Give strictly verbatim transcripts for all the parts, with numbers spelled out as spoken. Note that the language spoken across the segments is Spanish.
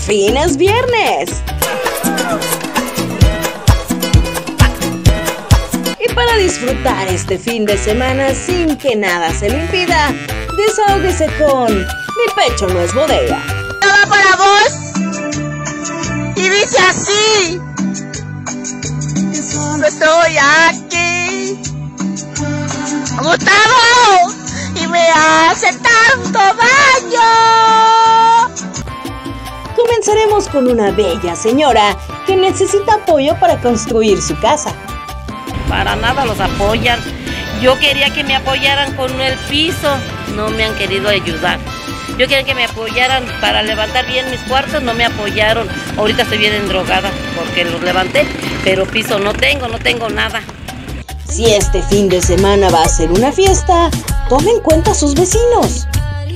fin es viernes. Y para disfrutar este fin de semana sin que nada se le impida, desahóguese con Mi Pecho No Es Bodega. Va para vos y dice así: estoy aquí, Gustavo, y me hace tanto daño. Comenzaremos con una bella señora que necesita apoyo para construir su casa. Para nada los apoyan. Yo quería que me apoyaran con el piso, no me han querido ayudar. Yo quería que me apoyaran para levantar bien mis cuartos, no me apoyaron. Ahorita estoy bien endrogada porque los levanté, pero piso no tengo, no tengo nada. Si este fin de semana va a ser una fiesta, tome en cuenta a sus vecinos.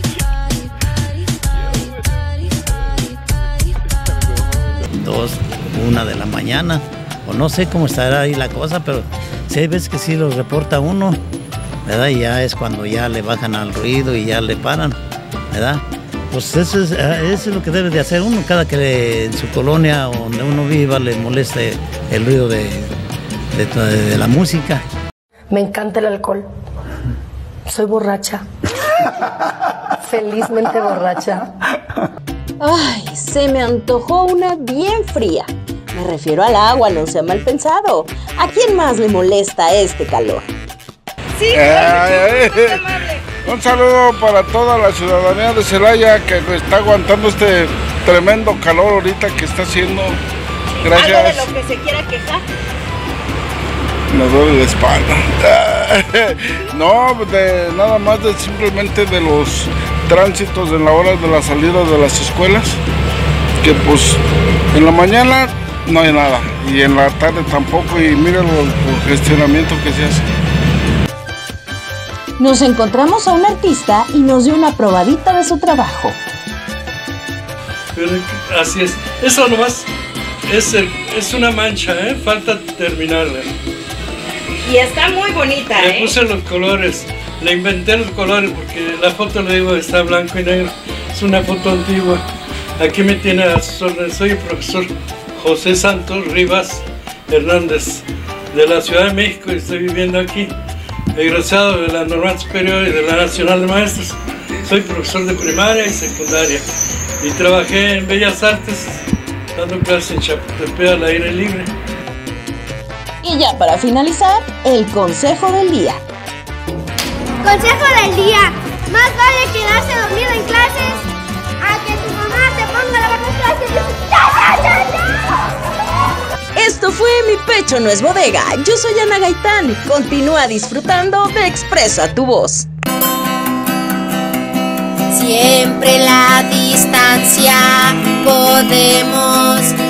Dos, una de la mañana, o no sé cómo estará ahí la cosa, pero si hay veces que sí los reporta uno, ¿verdad? Y ya es cuando ya le bajan al ruido y ya le paran, ¿verdad? Pues eso es, eso es lo que debe de hacer uno, cada que le, en su colonia o donde uno viva le moleste el ruido de, de, de, de la música. Me encanta el alcohol. Soy borracha. Felizmente borracha. Ay, se me antojó una bien fría. Me refiero al agua, no sea mal pensado. ¿A quién más le molesta este calor? Sí, eh, eh, un saludo para toda la ciudadanía de Celaya que está aguantando este tremendo calor ahorita que está haciendo. Gracias. ¿Algo de lo que se quiera quejar? Me duele la espalda. No, de, nada más de simplemente de los tránsitos en la hora de la salida de las escuelas, que pues en la mañana no hay nada y en la tarde tampoco, y miren el gestionamiento que se hace. Nos encontramos a un artista y nos dio una probadita de su trabajo. Pero así es, eso nomás es, el, es una mancha, ¿eh? Falta terminarla. Y está muy bonita, Le ¿eh? puse los colores, le inventé los colores porque la foto, le digo, está blanco y negro. Es una foto antigua. Aquí me tiene a sus órdenes. Soy el profesor José Santos Rivas Hernández de la Ciudad de México y estoy viviendo aquí, egresado de la Normal Superior y de la Nacional de Maestros. Soy profesor de primaria y secundaria y trabajé en Bellas Artes dando clases en Chapultepec al aire libre. Y ya para finalizar, el consejo del día. Consejo del día: más vale quedarse dormido en clases a que tu mamá te ponga a lavar las clases y dices, ¡ya, ya, ya, ya! Esto fue Mi Pecho No Es Bodega. Yo soy Ana Gaitán. Continúa disfrutando de Expresa Tu Voz. Siempre la distancia podemos